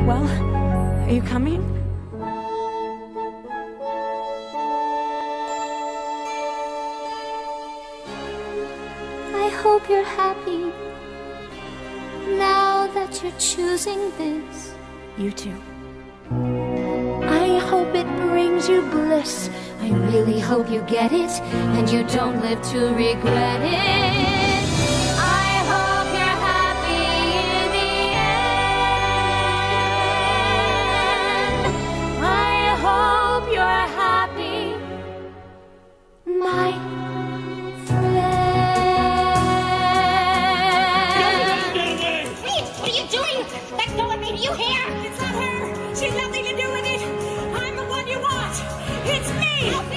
Well, are you coming? I hope you're happy now that you're choosing this. You too. I hope it brings you bliss. I really hope you get it and you don't live to regret it. I hope you're happy in the end. I hope you're happy, my Hey, what are you doing? Let go of me, do you hear? It's not her. She's nothing to do with it. I'm the one you want. It's me.